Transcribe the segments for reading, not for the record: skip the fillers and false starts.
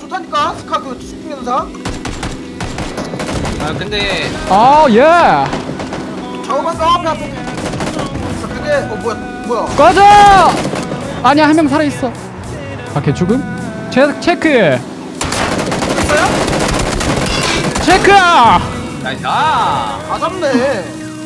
좋다니까 스카 그 슈팅 연사. 아 근데 예. 잡아봤어 앞에. 그게 뭐야? 꺼져! 아니야, 한 명 살아있어. 걔 죽음? 체크! 있어요? 체크! 나이스. 다 잡네.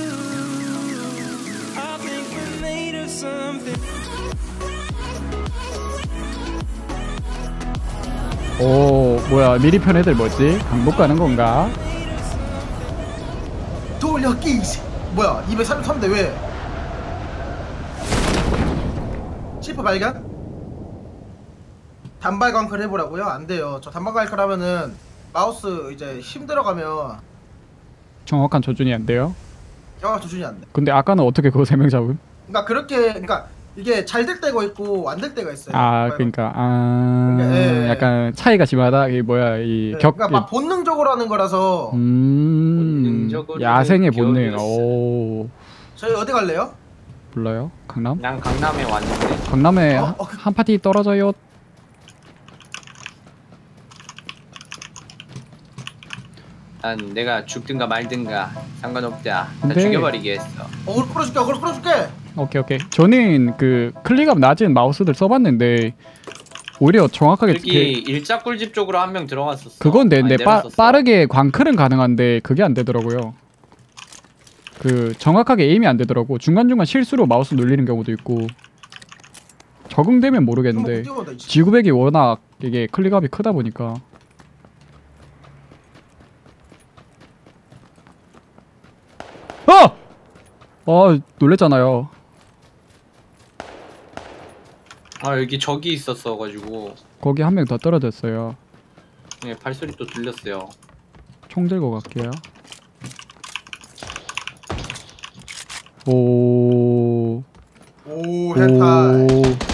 오, 뭐야, 미리 편 애들 뭐지? 강북 가는 건가? 돌려끼. 뭐야 233대 왜? 시프 발견? 단발 광클 해보라고요? 안 돼요. 저 단발 광클 하면은 마우스 이제 힘 들어가면 정확한 조준이 안 돼요? 영화 조준이 안 돼. 근데 아까는 어떻게 그거 3명 잡음? 그러니까 이게 잘 될 때가 있고 안 될 때가 있어요. 그러니까 예. 약간 차이가 심하다. 이 뭐야 이 네, 그러니까 막 본능적으로 하는 거라서. 본능적으로 야생의 본능. 기억이 오, 저희 어디 갈래요? 몰라요? 강남? 난 강남에 왔는데. 강남에 어? 한 파티 떨어져요. 난 내가 죽든가 말든가 상관없다. 다 근데- 죽여버리게 했어. 어그로 끌어줄게. 오케이. 저는 그 클릭업 낮은 마우스들 써봤는데 오히려 정확하게 여기 일자 꿀집 쪽으로 한 명 들어갔었어. 그건 되는데 내렸었어. 빠르게 광클은 가능한데 그게 안 되더라고요. 그 정확하게 에임이 안 되더라고. 중간중간 실수로 마우스 눌리는 경우도 있고. 적응되면 모르겠는데 지구백이 워낙 이게 클릭업이 크다 보니까. 놀랬잖아요. 여기 적이 있었어가지고. 거기 한 명 더 떨어졌어요. 네, 발소리 또 들렸어요. 총 들고 갈게요. 오 헨타이.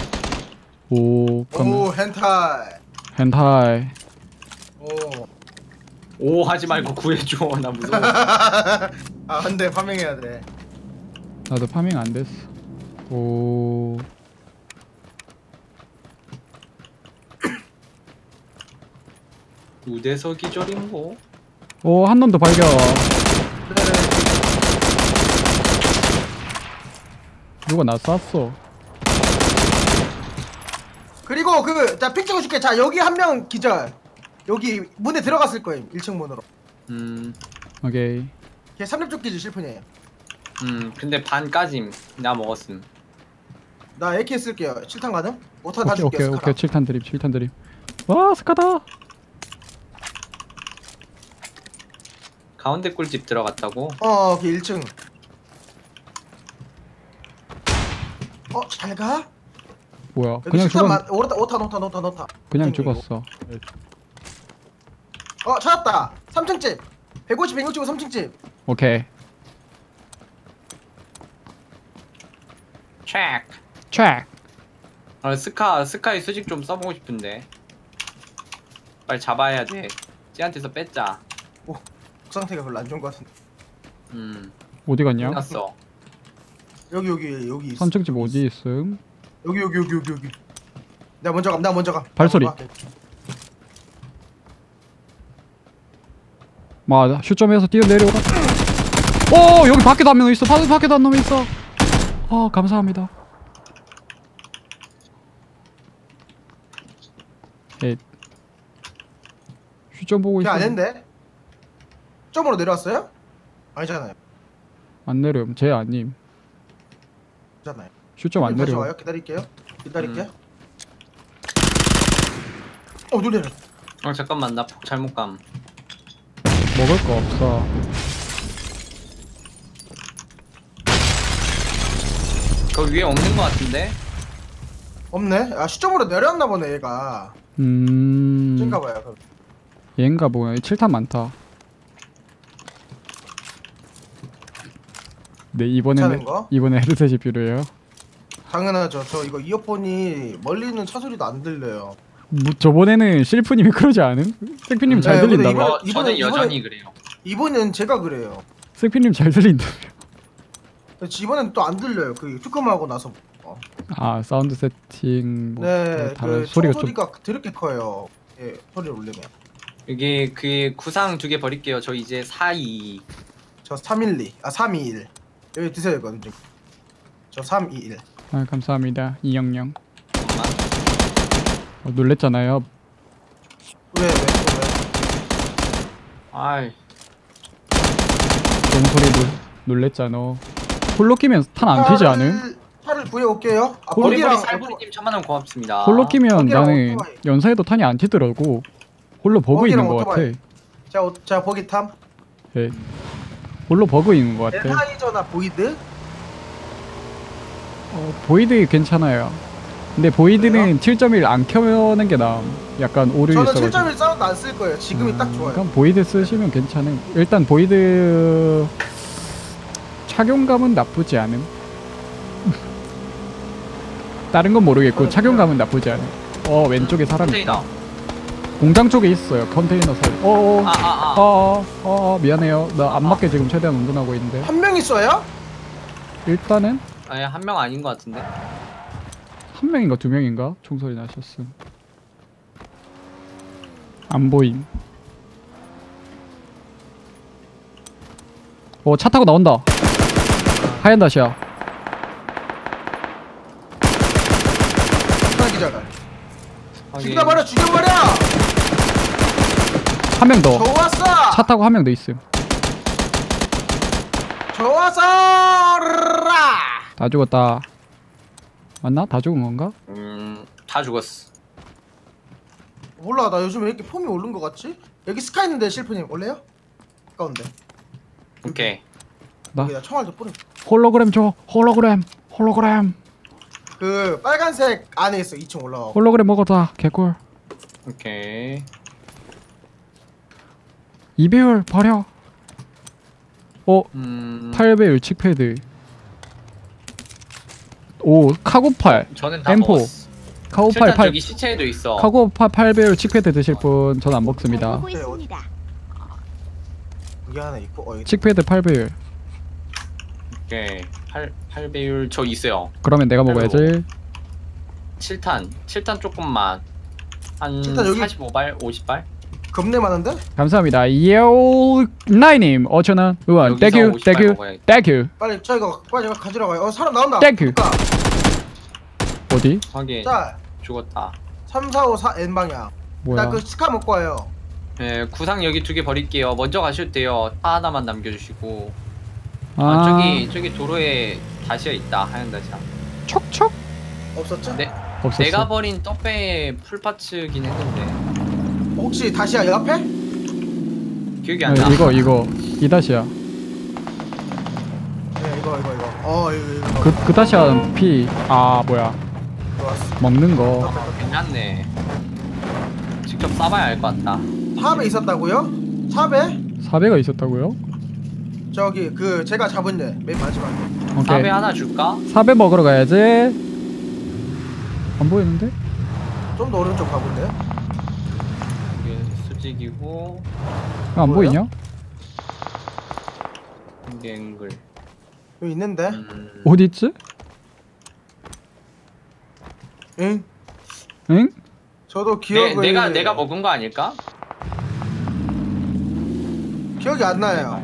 오 헨타이. 헨타이. 오 하지 말고 구해줘. 나 무서워. 근데 파밍해야 돼. 나도 파밍 안 됐어. 오. 우대서 기절인 거. 오, 한 놈도 발견. 누가 나 쐈어. 그리고 자 픽 찍어줄게. 자 여기 한 명 기절. 여기 문에 들어갔을 거예요. 1층 문으로. 오케이. 걔 3렙 기지 실프네요. 근데 반까짐 나 먹었음. 나 AK 쓸게요. 7탄 가능? 5탄 다 줄게. 오케이. 7탄 드립. 와, 스카다. 가운데 꿀집 들어갔다고? 걔 1층. 잘 가? 뭐야? 그냥 죽었. 5탄. 그냥 죽었어. 찾았다. 3층집. 150, 3층집. 오케이. 체크. 스카의 수직 좀 써보고 싶은데. 빨리 잡아야 돼. 쟤한테서 뺐자. 그 상태가 별로 안 좋은 것 같은데. 어디 갔냐? 끝났어. 여기 있어. 선층집 어디 있음? 여기. 내가 먼저 가. 발소리. 슛점에서 뛰어내려오라. 여기 밖에도 한 명 있어. 밖에도 한 놈 있어. 감사합니다. 슛점 보고 있어. 걔 아닌데? 점으로 내려왔어요? 아니잖아요. 안 내려옴. 쟤 아님. 잖아요. 슛점 안 내려. 와요. 기다릴게요. 놀래라. 잠깐만 나 폭 잘못 감. 먹을 거 없어. 그 위에 없는 거 같은데? 없네? 시점으로 내려왔나 보네 얘가. 찐가봐요. 얘인가 보네. 7탄 많다. 네, 이번에는 헤드셋이 필요해요. 당연하죠. 저 이거 이어폰이 멀리 있는 차 소리도 안 들려요. 저번에는 실프님이 그러지 않음? 섹피님 잘 들린다며? 저는 여전히 그래요. 이번엔 제가 그래요. 섹피님 잘 들린다며? 이번엔 또 안 들려요. 튜컴하고 나서. 사운드 세팅 네, 다른 소리가 좀 소리가 드럽게 커요. 예, 소리 올리면. 여기 그 구상 2개 버릴게요. 저 이제 422. 저 312. 아 321. 여기 드세요 이거. 저 321. 아 감사합니다 이영영. 잠깐만. 놀랬잖아요. 왜? 아이. 너무 소리 놀랬잖아. 홀로 끼면 탄 안 튀지 않음? 차를 구해올게요. 아, 홀로 버리버리 버기랑 살부리님 1000만원 고맙습니다. 홀로 끼면 버기랑 나는 오토바이. 연사에도 탄이 안 튀더라고. 홀로 버그 있는 버기랑 것 같아. 오토바이. 제가 버기 탐. 예. 홀로 버그 있는 것 같아. 엔하이저나 보이드. 보이드 괜찮아요. 근데 보이드는 7.1 안 켜는 게 나음. 약간 오류 저는 있어가지고. 7.1 사운드 안 쓸 거예요. 지금이 딱 좋아요. 그럼 보이드 쓰시면 괜찮음. 일단 보이드 착용감은 나쁘지 않음. 다른 건 모르겠고 착용감은 나쁘지 않음. 왼쪽에 사람 있다. 컨테이너. 공장 쪽에 있어요. 컨테이너 설. 미안해요. 나 안 맞게 지금 최대한 운전하고 있는데. 한 명 있어요? 일단은 아니 한 명 아닌 것 같은데. 한 명인가 두 명인가 총소리 나셨음. 안 보임. 차 타고 나온다. 하얀 다시야. 하나 기자가. 확인. 죽여버려 죽여버려. 한 명 더. 좋았어. 차 타고 한 명 더 있음. 좋았어. 다 죽었다. 맞나? 다 죽은 건가? 다 죽었어. 몰라 나 요즘 왜 이렇게 폼이 오른 거 같지? 여기 스카 있는데 실프님 올래요? 가까운데. 오케이. 나? 여기다 총알 좀 뿌려. 홀로그램 줘. 홀로그램. 그 빨간색 안에 있어. 2층 올라가. 홀로그램 먹었다. 개꿀. 오케이. 2배율 버려. 8배율 칙패드. 카고팔. 저는 다 M4. 먹었어. 카고팔 실탄 8. 저기 시체에도 있어. 카고팔 8배율 칙패드 드실 분 저는 안 먹습니다. 보고 있습니다. 여기 하나 있고. 여기 칙패드 8배율. 오케이. 8배율 저 있어요. 그러면 내가 먹어야지. 7탄 조금만. 한 칠탄 여기- 45발, 50발? 겁내 많은데? 감사합니다. 예오나이님 5,000원 의원. 여기서 땡큐 50발 땡큐 먹어야겠다. 땡큐. 빨리 빨리 가지러 가요. 사람 나온다. 땡큐. 그러니까. 어디? 확인. 자, 죽었다. 3, 4, 5, 4 N 방향. 뭐야? 나 그 스카 먹고 와요. 예, 구상 여기 2개 버릴게요. 먼저 가셔도 돼요. 차 하나만 남겨주시고. 저기 도로에 다시야 있다. 하얀 다시야. 척척 없었죠? 네. 없었어. 내가 버린 떡배의 풀파츠긴 했는데 혹시 다시야 옆에? 기억이 안 나. 이거 이 다시야. 네, 이거. 이거. 그 다시야 피. 뭐야? 좋았어. 먹는 거. 괜찮네. 직접 쏴봐야 알 것 같다. 탑에 있었다고요? 탑에? 4배가 있었다고요? 저기 그 제가 잡은 맨 마지막에. 오케이. 4배 하나 줄까? 4배 먹으러 가야지. 안 보이는데? 좀 더 오른쪽 가볼래요? 이게 수직이고 안 뭐야? 보이냐? 이게 앵글. 여기 있는데. 어디 있지? 응? 응? 저도 기억을 내가 먹은 거 아닐까? 기억이 안 나요.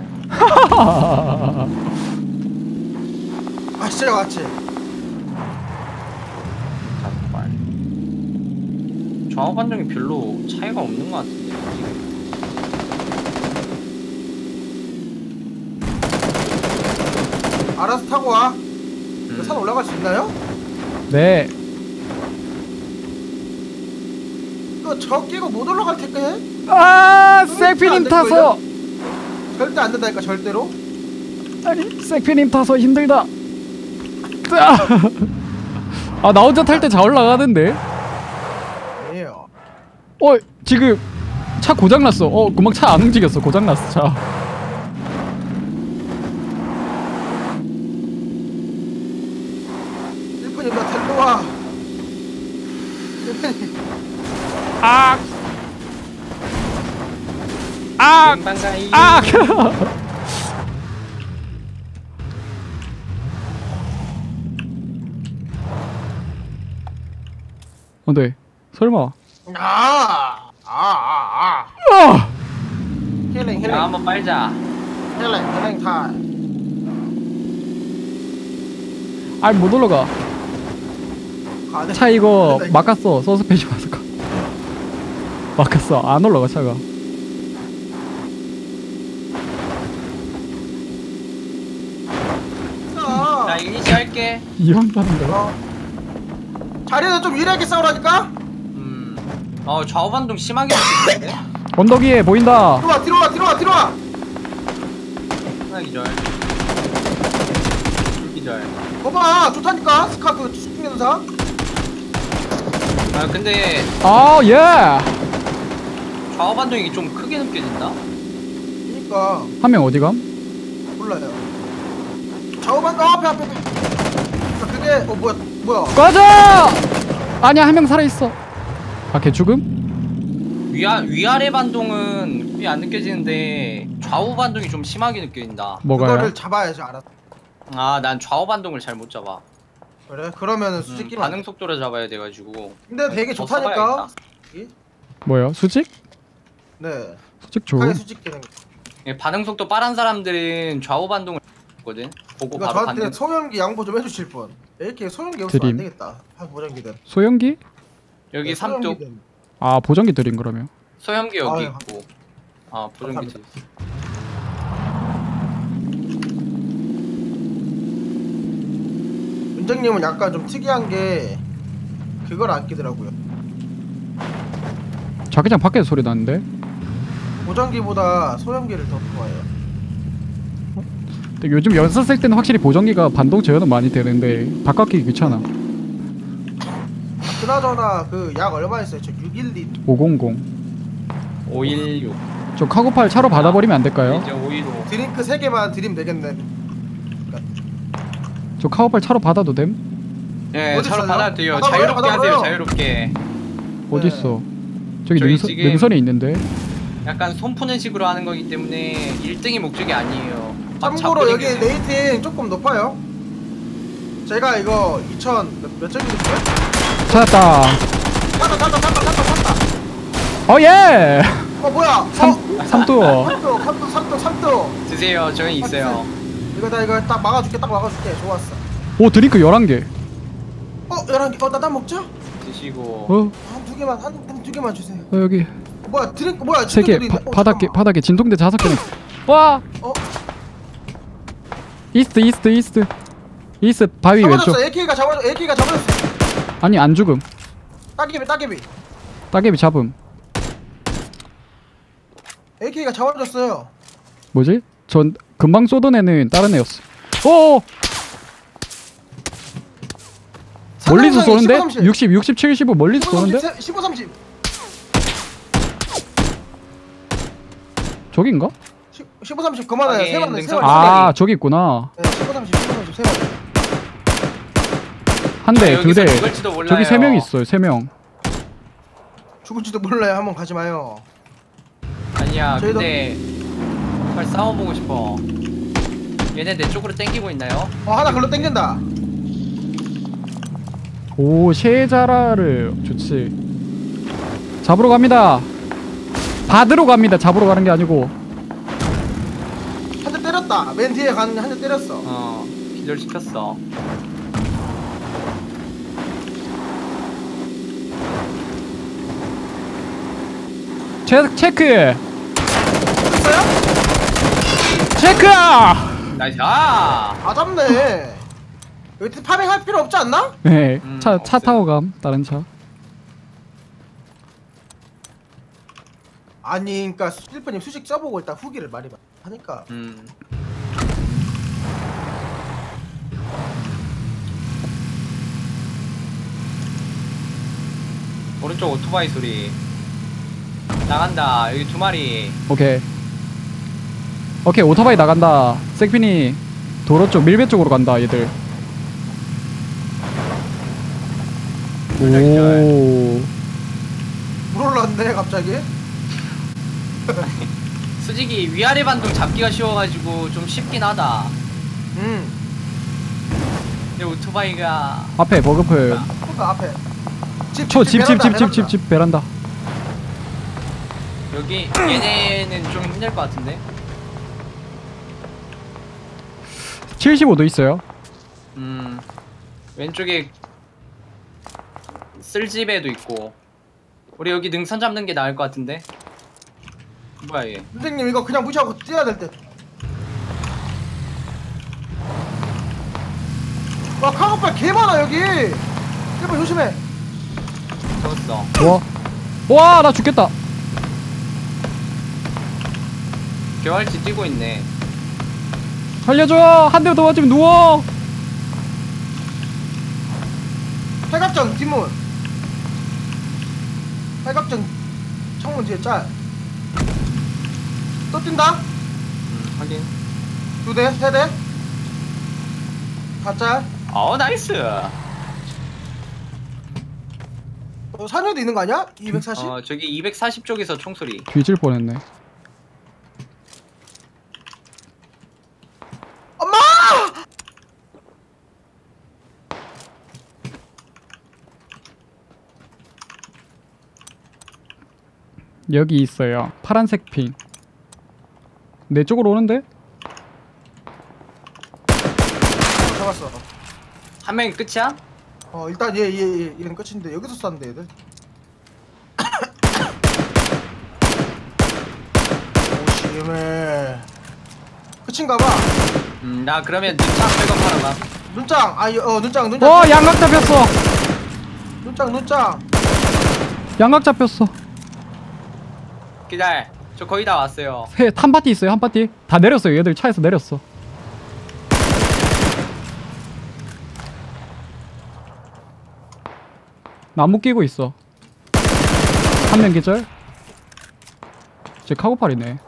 아 진짜 맞지? 잠깐. 좌우 반경이 별로 차이가 없는 것 같은데. 알아서 타고 와. 그산 올라갈 수 있나요? 네. 저 끼고 못 올라갈 테니까. 섹피님 타서. 절대 안 된다니까 절대로. 아니 섹피님 타서 힘들다. 나 혼자 탈 때 잘 올라가는데. 아니에요. 지금 차 고장 났어. 금방 차 안 움직였어. 고장 났어 차. 일꾼이 나 데리고 와. 뱅방가이. 네. 설마. 야, 한번 빨자. 헬랭 타임. 아이 못 올라가. 가네. 차 이거 가네. 막았어. 서스펜션 와서 막았어. 안 올라가 차가. 나 이니시 할게. 이왕 가는 거야. 자리는 좀 유리하게 싸우라니까. 좌우 반동 심하게 느끼는데? 언덕 위에 보인다. 뒤로 와. 하나 기절. 둘 기절. 봐봐, 좋다니까. 스카 그 숙련사. 아 근데 아 예. 좌우 반동이 좀 크게 느껴진다. 그니까 한 명 어디 감? 몰라요. 좌우반 앞에. 그게 뭐야? 꺼져. 아니야 한 명 살아 있어. 아 걔 죽음? 위아래 반동은 거의 안 느껴지는데 좌우 반동이 좀 심하게 느껴진다. 뭐가요? 그거를 잡아야지 알아. 아 난 좌우 반동을 잘 못 잡아. 그래? 그러면은 수직기 반응 속도를 잡아야 돼가지고. 근데 되게 더 좋다니까. 써봐야겠다. 뭐야 수직? 네. 수직 좋음. 카이 수직 기능. 예, 반응 속도 빠른 사람들은 좌우 반동을 거든. 보고 이거 바로 저한테 반응. 소형기 양보 좀 해주실 분. 이렇게 소형기 없으면 드림. 안 되겠다. 한 보정기들. 소형기? 여기 삼쪽 아 보정기 드린 그러면. 소형기 여기 아유. 있고. 아 보정기 감사합니다. 있어. 윤정님은 약간 좀 특이한 게 그걸 안 끼더라고요. 자기장 밖에서 소리 나는데? 보정기보다 소형기를 더 좋아해요. 근데 요즘 연습 쓸 때는 확실히 보정기가 반동 제어는 많이 되는데 바꿔끼기 귀찮아. 그나저나 그 약 얼마 있어요? 저 612. 500. 516. 저 카고팔 차로 받아버리면 안 될까요? 이제 515. 드링크 3개만 드림 되겠네. 저 카고팔 차로 받아도 됨? 예, 어디 차로 있어요? 받아도 돼요. 받아봐요, 자유롭게 받아봐요. 하세요. 자유롭게. 어딨어? 저기 저희 능선, 지금- 능선에 있는데? 약간 손 푸는 식으로 하는 거기 때문에 1등이 목적이 아니에요. 막 참고로 잡고 여기 다니세요. 레이팅 조금 높아요. 제가 이거 2000 몇 점이 됐어요? 찾았다. 탔다. 어 예! 뭐야? 삼두어. 3도. 드세요. 저희 있어요. 이거 딱 막아줄게. 좋았어. 오 드링크 11개. 11개. 나 먹자. 드시고. 한 두 개만 주세요. 여기 뭐야? 드링크 뭐야? 3개. 친구들이 있네. 잠깐만. 바닥에 진통제 5개는. 와! 이스트 바위 왼쪽. 잡아줬어. AK가 잡아줬어. 아니 안 죽음. 따개비. 따개비 잡음. AK가 잡아줬어요. 뭐지? 전 금방 쏘던 애는 다른 애였어. 오! 멀리서 쏘는데? 60, 75 멀리서 쏘는데? 15, 30. 저긴가? 15, 30 그만해요. 확인, 세 번에 능선. 아 저기 있구나. 네, 15, 30 세 번. 한 대, 두 여기서 대. 죽을지도 몰라요. 저기 3명 있어요. 3명. 죽을지도 몰라요. 한번 가지 마요. 아니야. 저희도- 근데 빨리 싸워보고 싶어. 얘네 내 쪽으로 땡기고 있나요? 하나 글로 땡긴다. 오 셰자라를 좋지. 잡으러 갑니다. 받으러 갑니다. 잡으러 가는 게 아니고. 한 대 때렸다. 맨 뒤에 한 대 때렸어. 기절시켰어. 체크. 됐어요? 체크. 나이스. 아! 아 잡네. 여기 파밍할 필요 없지 않나? 네. 차 없어요. 타고 감. 다른 차. 아니, 그러니까 실프님 수직 써보고 일단 후기를 말이 하니까. 오른쪽 오토바이 소리. 나간다. 여기 2마리. 오케이 오토바이 나간다. 색핀이 도로 쪽 밀배 쪽으로 간다 얘들. 오 물 올랐네 갑자기. 수직이 위아래 반동 잡기가 쉬워가지고 좀 쉽긴 하다. 근데 오토바이가 앞에 버그풀. 그러니까 앞에. 집 베란다. 여기 얘네는 좀 힘들 것 같은데. 75도 있어요. 왼쪽에 쓸집에도 있고. 우리 여기 능선 잡는 게 나을 것 같은데. 뭐야 얘? 선생님 이거 그냥 무시하고 뛰어야 될 듯. 와 카고팔 개 많아 여기. 제발 조심해. 잡았어. 와, 나 죽겠다. 개활지 뛰고 있네. 살려줘. 한 대 더 맞으면 누워. 팔각정 뒷문. 팔각정 창문 뒤에 짤. 또 뛴다. 확인. 2대, 3대. 다 짤. 나이스. 산에도 있는 거 아니야? 240? 저기 240 쪽에서 총소리. 뒤질 뻔했네. 엄마! 여기 있어요. 파란색 핑. 내 쪽으로 오는데? 잡았어. 한 명이 끝이야? 일단 얘는 끝인데 여기서 쐈는데 얘들. 오심해. 끝인가봐. 나 그러면 눈창 백업하러 가. 눈짱. 눈짱. 양각 잡혔어. 눈짱. 양각 잡혔어. 기다려. 저 거의 다 왔어요. 한 파티 있어요. 한 파티. 다 내렸어요. 얘들 차에서 내렸어. 나무 끼고 있어. 한 명 기절. 제 카고팔이네.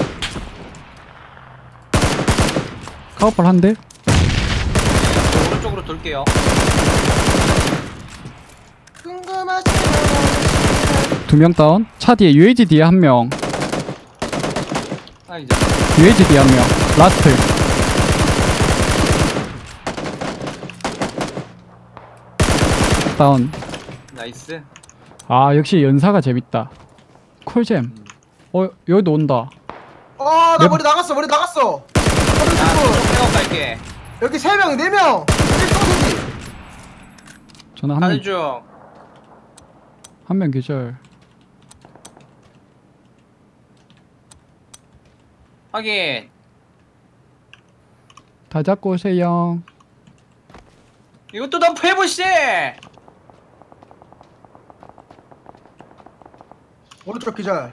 카고팔 한 대. 저 오른쪽으로 돌게요. 두 명 다운. 차 뒤에 UAG 뒤에 한 명. 이제 UAG 뒤에 한 명. 라스트. 다운. 나이스. 아, 역시 연사가 재밌다. 콜잼. 여기도 온다. 나 내- 머리 나갔어. 나 저쪽 백업 갈게. 여기 3명, 4명. 1소세지. 저는 가는 중. 한 명 기절. 확인. 다 잡고 오세요. 이것도 덤프 해보시. 오른쪽 기절.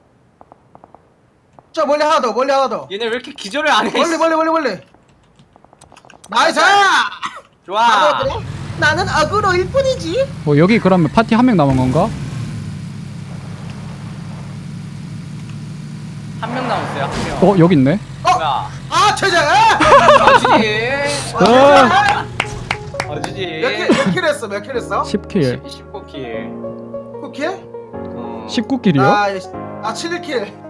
저 멀리 하나 더. 얘네 왜 이렇게 기절을 안 해? 멀리. 나이스! 좋아. 나는 어그로일 뿐이지. 여기 그러면 파티 한 명 남은 건가? 한 명 남았어요. 한 명. 여기 있네. 뭐야? 최재! 어지지. 몇 킬 했어? 10킬. 19킬. 9킬? 19킬이요? 나 7킬.